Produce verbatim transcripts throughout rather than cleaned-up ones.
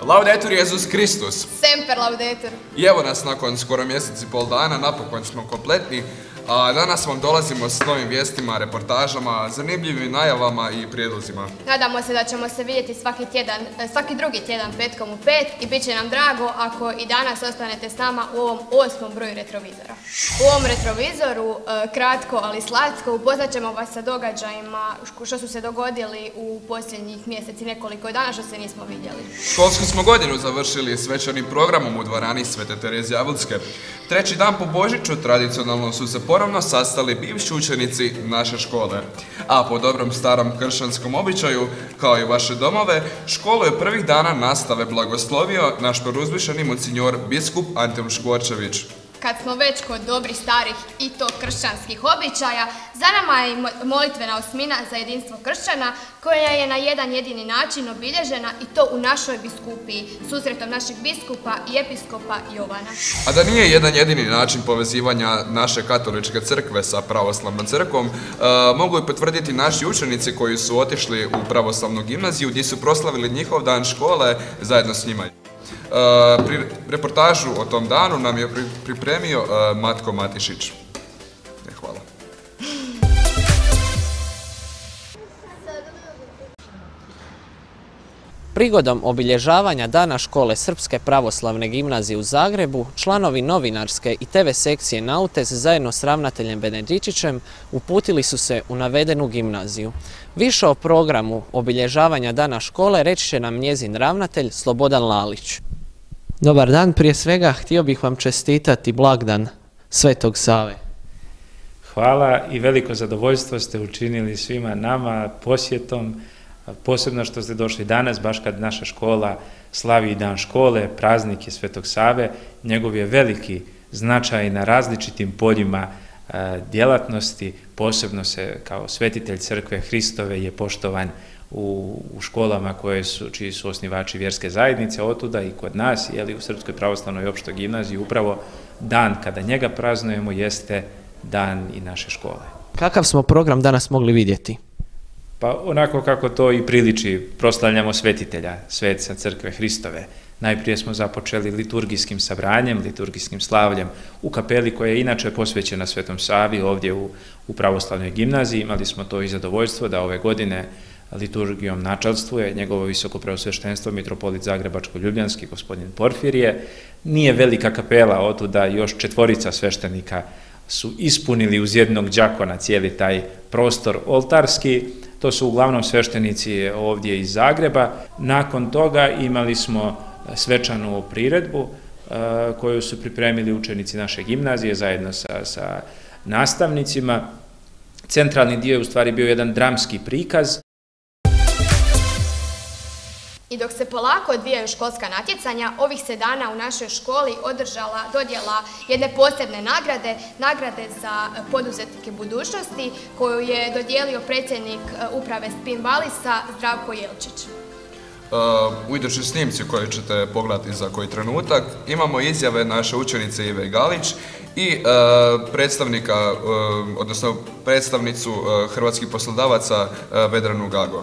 Laudetur Jezus Kristus. Semper laudetur. I evo nas nakon skoro mjesec i pol dana, napokon smo kompletni. A danas vam dolazimo s novim vijestima, reportažama, zanimljivim najavama i prijedlozima. Nadamo se da ćemo se vidjeti svaki tjedan, svaki drugi tjedan petkom u pet i bit će nam drago ako i danas ostanete s nama u ovom osmom broju retrovizora. U ovom retrovizoru, kratko ali slatko, upoznat ćemo vas sa događajima što su se dogodili u posljednjih mjeseci nekoliko dana što se nismo vidjeli. Školsku smo godinu završili s večernjim programom u dvorani Svete Terezije Avlske. Treći dan po Božiću tradicionalno su se ponovno sastali bivši učenici naše škole. A po dobrom starom kršćanskom običaju, kao i vaše domove, školu je prvih dana nastave blagoslovio naš preuzvišeni monsinjor biskup Ante Škvorčević. Kad smo već kod dobrih starih i to kršćanskih običaja, za nama je i molitvena osmina za jedinstvo kršćana, koja je na jedan jedini način obilježena i to u našoj biskupiji, susretom našeg biskupa i episkopa Jovana. A da nije jedan jedini način povezivanja naše katoličke crkve sa pravoslavnom crkvom, e, mogu i potvrditi naši učenici koji su otišli u pravoslavnu gimnaziju gdje su proslavili njihov dan škole zajedno s njima. Uh, pri, reportažu o tom danu nam je pri, pripremio uh, Matko Matišić. E, hvala. Prigodom obilježavanja Dana škole Srpske pravoslavne gimnazije u Zagrebu, članovi novinarske i te ve sekcije Nautes zajedno s ravnateljem Benedičićem uputili su se u navedenu gimnaziju. Više o programu obilježavanja Dana škole reći će nam njezin ravnatelj Slobodan Lalić. Dobar dan, prije svega htio bih vam čestitati blagdan Svetog Save. Hvala i veliko zadovoljstvo ste učinili svima nama posjetom, posebno što ste došli danas, baš kad naša škola slavi Dan škole, praznik je Svetog Save, njegov je veliki značaj na različitim poljima djelatnosti, posebno se kao svetitelj crkve Hristove je poštovan u, u školama koje su, čiji su osnivači vjerske zajednice, otuda i kod nas, jeli, u Srpskoj pravoslavnoj opštoj gimnaziji, upravo dan kada njega praznujemo jeste dan i naše škole. Kakav smo program danas mogli vidjeti? Pa onako kako to i priliči, proslavljamo svetitelja, sveca crkve Hristove. Najprije smo započeli liturgijskim sabranjem, liturgijskim slavljem u kapeli koja je inače posvećena Svetom Savi ovdje u, u pravoslavnoj gimnaziji. Imali smo to i zadovoljstvo da ove godine liturgijom načelstvuje njegovo visoko preosveštenstvo mitropolit Zagrebačko-Ljubljanski gospodin Porfirije. Nije velika kapela, otuda još četvorica sveštenika su ispunili uz jednog đakona cijeli taj prostor oltarski. To su uglavnom sveštenici ovdje iz Zagreba. Nakon toga imali smo svečanu priredbu koju su pripremili učenici naše gimnazije zajedno sa, sa nastavnicima. Centralni dio je u stvari bio jedan dramski prikaz. I dok se polako odvijaju školska natjecanja, ovih se dana u našoj školi održala dodjela jedne posebne nagrade, nagrade za poduzetnike budućnosti, koju je dodijelio predsjednik uprave Spinvalisa Zdravko Jelčić. U idućoj snimci koju ćete pogledati za koji trenutak imamo izjave naše učenice Ive Galić i predstavnika, odnosno predstavnicu hrvatskih poslodavaca Vedranu Gago.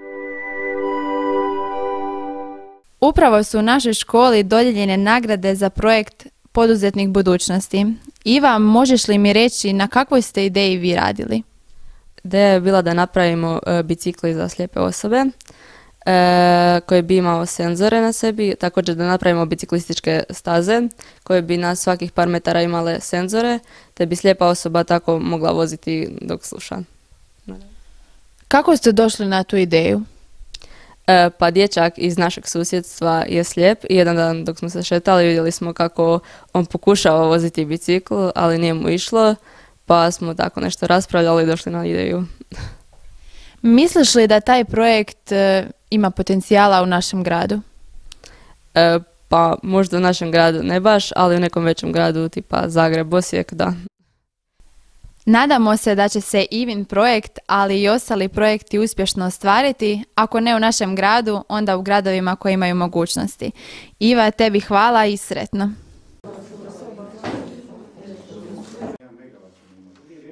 Upravo su u našoj školi dodijeljene nagrade za projekt Poduzetnik budućnosti. Iva, možeš li mi reći na kakvoj ste ideji vi radili? Ideja je bila da napravimo e, bicikli za slijepe osobe e, koji bi imao senzore na sebi, također da napravimo biciklističke staze koje bi na svakih par metara imale senzore, te bi slijepa osoba tako mogla voziti dok sluša. Kako ste došli na tu ideju? E, pa dječak iz našeg susjedstva je slijep i jedan dan dok smo se šetali vidjeli smo kako on pokušava voziti bicikl, ali nije mu išlo, pa smo tako nešto raspravljali i došli na ideju. Misliš li da taj projekt e, ima potencijala u našem gradu? E, pa možda u našem gradu ne baš, ali u nekom većem gradu tipa Zagreb, Osijek, da. Nadamo se da će se Ivin projekt, ali i ostali projekti uspješno ostvariti, ako ne u našem gradu, onda u gradovima koji imaju mogućnosti. Iva, tebi hvala i sretno.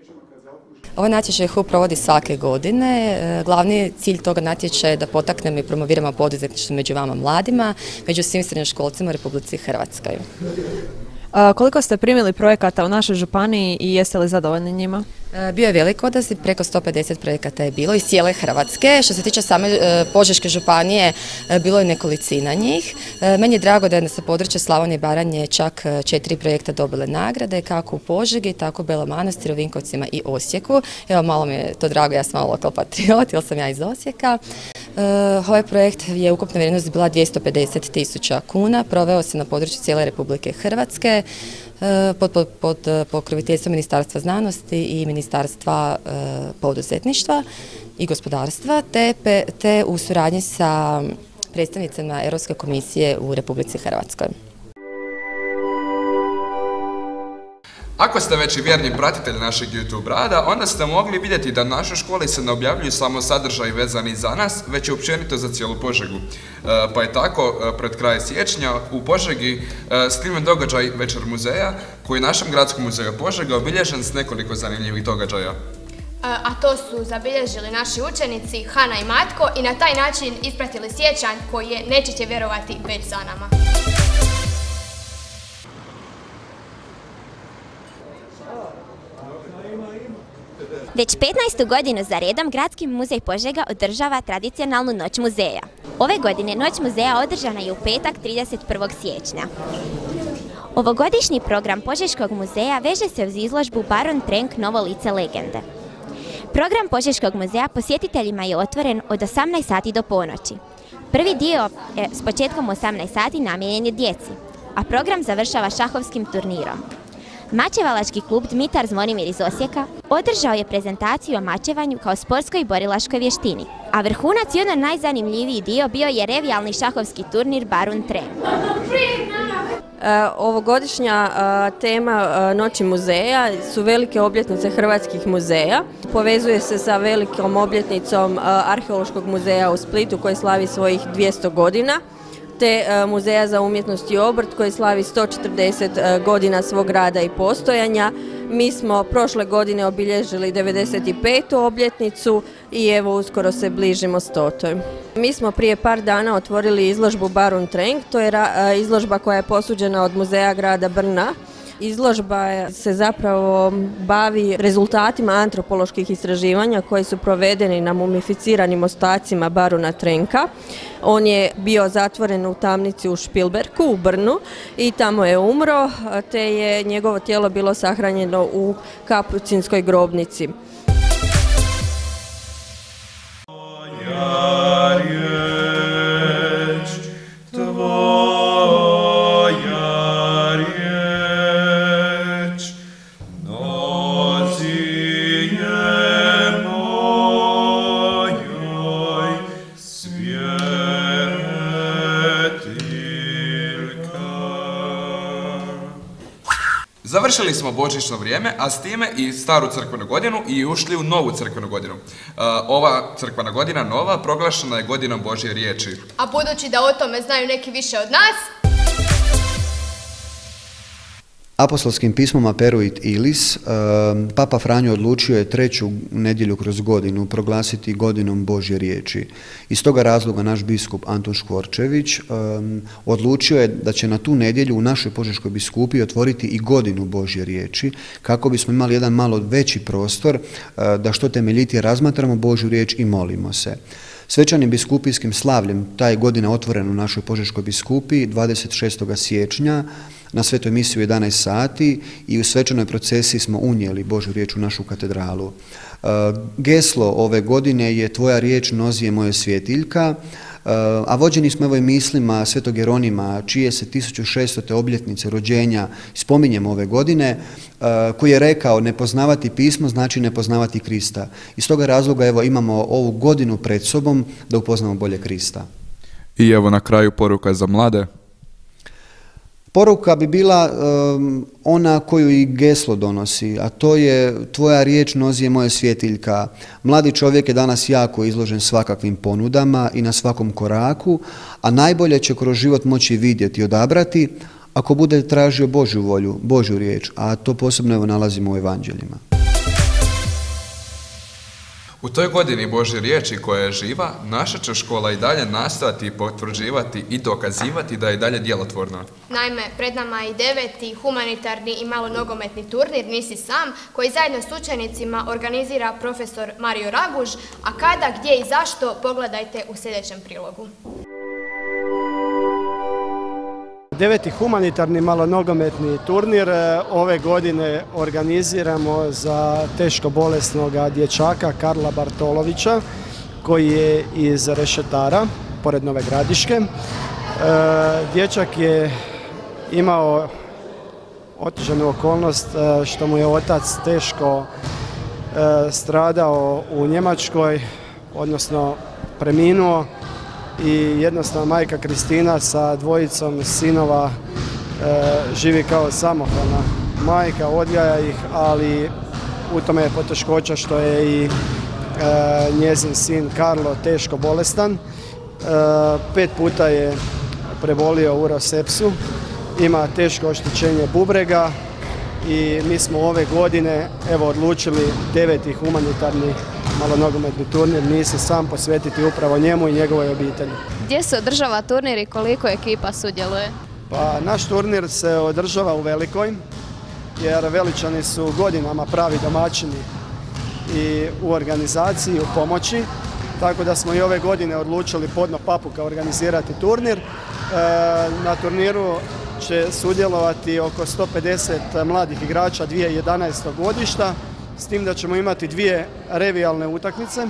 Ovaj natječaj H U provodi svake godine. Glavni cilj toga natječaja je da potaknemo i promoviramo poduzetništvo među vama mladima, među svim srednjoškolcima u Republici Hrvatskoj. A, koliko ste primili projekata u našoj županiji i jeste li zadovoljni njima? Bio je velik odaziv, preko sto pedeset projekata je bilo iz cijele Hrvatske. Što se tiče same Požeške županije, bilo je nekolicina njih. Meni je drago da je sa područja Slavonije i Baranje čak četiri projekta dobile nagrade, kako u Požegi, tako u Belom Manastiru, Vinkovcima i Osijeku. Evo, malo mi je to drago, ja sam malo lokal patriot, jer sam ja iz Osijeka. Ovaj projekt je ukupna vrijednost bila dvjesto pedeset tisuća kuna, proveo se na području cijele Republike Hrvatske, pod, pod, pod pokroviteljstvom Ministarstva znanosti i Ministarstva e, poduzetništva i gospodarstva, te, te u suradnji sa predstavnicama Europske komisije u Republici Hrvatskoj. Ako ste već i vjerni pratitelj našeg YouTube rada, onda ste mogli vidjeti da na našoj školi se ne objavljuju samo sadržaji vezani za nas, već i općenito za cijelu Požegu. E, pa je tako, pred kraj siječnja u Požegi e, snimljen događaj Večer muzeja, koji je našem gradskom muzeju Požega obilježen s nekoliko zanimljivih događaja. A to su zabilježili naši učenici Hana i Matko i na taj način ispratili siječanj koji je, nećete vjerovati, već za nama. Već petnaestu godinu za redom Gradski muzej Požega održava tradicionalnu Noć muzeja. Ove godine Noć muzeja održana je u petak trideset prvog siječnja. Ovogodišnji program Požeškog muzeja veže se uz izložbu Baron Trenk Novo lice legende. Program Požeškog muzeja posjetiteljima je otvoren od osamnaest sati do ponoći. Prvi dio je s početkom osamnaest sati namijenjen je djeci, a program završava šahovskim turnirom. Mačevalački klub Dmitar Zvonimir iz Osijeka održao je prezentaciju o mačevanju kao sportskoj i borilaškoj vještini, a vrhunac i ono najzanimljiviji dio bio je revijalni šahovski turnir Baron Trenk. Ovogodišnja tema Noći muzeja su velike obljetnice hrvatskih muzeja. Povezuje se sa velikom obljetnicom Arheološkog muzeja u Splitu koji slavi svojih dvjesto godina, te Muzeja za umjetnost i obrt koji slavi sto četrdeset godina svog rada i postojanja. Mi smo prošle godine obilježili devedeset petu obljetnicu i evo uskoro se bližimo stotoj. Mi smo prije par dana otvorili izložbu Baron Trenk, to je izložba koja je posuđena od Muzeja grada Brna. Izložba se zapravo bavi rezultatima antropoloških istraživanja koji su provedeni na mumificiranim ostacima barona Trenka. On je bio zatvoren u tamnici u Špilberku u Brnu i tamo je umro, te je njegovo tijelo bilo sahranjeno u Kapucinskoj grobnici. Završili smo božićno vrijeme, a s time i staru crkvenu godinu i ušli u novu crkvenu godinu. Ova crkvena godina nova proglašena je godinom Božje riječi. A budući da o tome znaju neki više od nas, Apostolskim pismom Aperuit Ilis, Papa Franjo odlučio je treću nedjelju kroz godinu proglasiti godinom Božje riječi. Iz toga razloga naš biskup Anton Škvorčević odlučio je da će na tu nedjelju u našoj Požeškoj biskupiji otvoriti i godinu Božje riječi, kako bismo imali jedan malo veći prostor da što temeljitije razmatramo Božju riječ i molimo se. Svečanim biskupijskim slavljem ta je godina otvorena u našoj Požeškoj biskupiji dvadeset šestog siječnja na svetoj misi u jedanaest sati i u svečanoj procesiji smo unijeli Božju riječ u našu katedralu. Geslo ove godine je Tvoja riječ nozije moje svjetiljka, a vođeni smo evo i mislima svetog Jeronima, čije se tisuću šeststote obljetnice rođenja spominjemo ove godine, koji je rekao ne poznavati pismo znači ne poznavati Krista. Iz toga razloga evo imamo ovu godinu pred sobom da upoznamo bolje Krista. I evo na kraju poruka za mlade. Poruka bi bila um, ona koju i geslo donosi, a to je Tvoja riječ nozije moje svjetiljka. Mladi čovjek je danas jako izložen svakakvim ponudama i na svakom koraku, a najbolje će kroz život moći vidjeti i odabrati ako bude tražio Božju volju, Božju riječ, a to posebno evo nalazimo u evanđeljima. U toj godini Božje riječi koja je živa, naša će škola i dalje nastojati potvrđivati i dokazivati da je dalje djelotvorna. Naime, pred nama je i deveti humanitarni i malo nogometni turnir Nisi sam, koji zajedno s učenicima organizira profesor Mario Raguž, a kada, gdje i zašto pogledajte u sljedećem prilogu. Deveti humanitarni malonogometni turnir ove godine organiziramo za teško bolesnog dječaka Karla Bartolovića, koji je iz Rešetara, pored Nove Gradiške. Dječak je imao otežanu okolnost što mu je otac teško stradao u Njemačkoj, odnosno preminuo. I jednostavno majka Kristina sa dvojicom sinova e, živi kao samohrana majka, odgaja ih, ali u tome je poteškoća što je i e, njezin sin Karlo teško bolestan. E, pet puta je prebolio urosepsu, ima teško oštećenje bubrega i mi smo ove godine evo odlučili deveti humanitarni malonogometni turnir Nisi sam posvetiti upravo njemu i njegovoj obitelji. Gdje se održava turnir i koliko ekipa sudjeluje? Pa, naš turnir se održava u Velikoj, jer Veličani su godinama pravi domaćini i u organizaciji, u pomoći, tako da smo i ove godine odlučili podno Papuka organizirati turnir. E, na turniru će sudjelovati oko sto pedeset mladih igrača dvije tisuće jedanaestog godišta, s tim da ćemo imati dvije revijalne utakmice. E,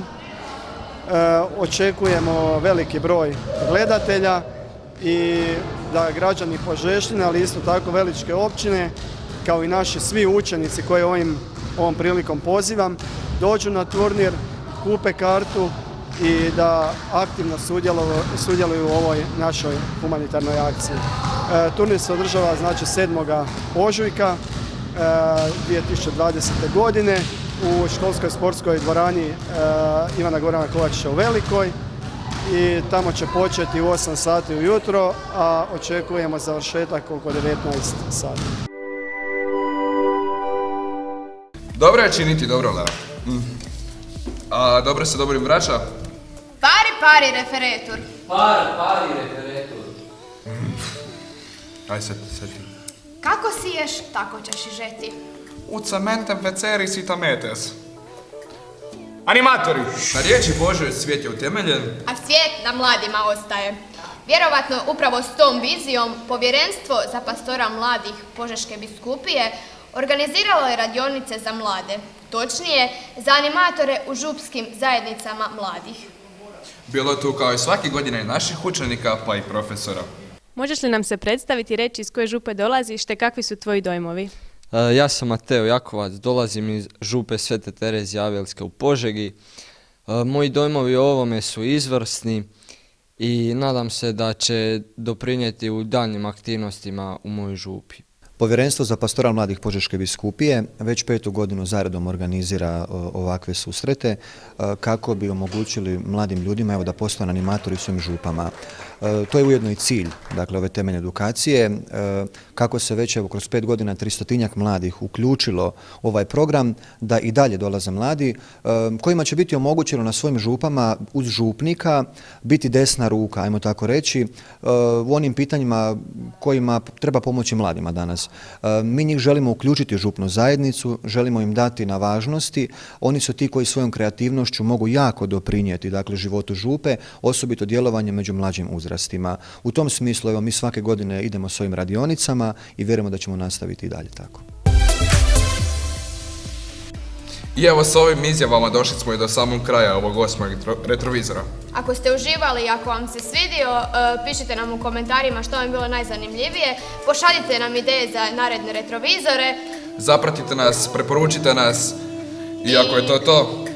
očekujemo veliki broj gledatelja i da građani Požeštine, ali isto tako Veličke općine, kao i naši svi učenici koje ovim, ovom prilikom pozivam, dođu na turnir, kupe kartu i da aktivno sudjeluju u ovoj našoj humanitarnoj akciji. E, turnir se održava znači sedmoga ožujka dvije tisuće dvadesete. godine u školskoj sportskoj dvorani e, Ivana Gorana Kovačića u Velikoj i tamo će početi u osam sati ujutro, a očekujemo završetak oko devetnaest sati. Dobro je činiti dobro, Leo. Mm. A dobro se dobrim vraća? Pari, pari, referetur. Par, pari, referetur. Mm. Aj, sad, sad. Kako siješ, tako ćeš i žeti. U cementem veceris i tametes. Animatori! Na riječi Božoj svijet je utemeljen, a svijet na mladima ostaje. Vjerovatno upravo s tom vizijom Povjerenstvo za pastora mladih Požeške biskupije organiziralo je radionice za mlade, točnije za animatore u župskim zajednicama mladih. Bilo je tu kao i svake godine naših učenika pa i profesora. Možeš li nam se predstaviti i reći iz koje župe dolaziš te kakvi su tvoji dojmovi? Ja sam Mateo Jakovac, dolazim iz župe Svete Terezije Avelske u Požegi. Moji dojmovi o ovome su izvrsni i nadam se da će doprinijeti u daljnjim aktivnostima u mojoj župi. Povjerenstvo za pastoral mladih Požeške biskupije već petu godinu zaredom organizira ovakve susrete kako bi omogućili mladim ljudima evo, da postanu animatori u svojim župama. To je ujedno i cilj, dakle, ove temeljne edukacije, kako se već evo, kroz pet godina tristotinjak mladih uključilo ovaj program da i dalje dolaze mladi, kojima će biti omogućeno na svojim župama uz župnika biti desna ruka, ajmo tako reći, u onim pitanjima kojima treba pomoći mladima danas. Mi njih želimo uključiti u župnu zajednicu, želimo im dati na važnosti, oni su ti koji svojom kreativnošću mogu jako doprinijeti dakle, životu župe, osobito djelovanje među mlađim uzrastima. U tom smislu evo, mi svake godine idemo s ovim radionicama i vjerujemo da ćemo nastaviti i dalje tako. I evo s ovim izjavama došli smo i do samog kraja ovog osmog retrovizora. Ako ste uživali i ako vam se svidio, pišite nam u komentarima što vam je bilo najzanimljivije, pošaljite nam ideje za naredne retrovizore. Zapratite nas, preporučite nas i ako je to to,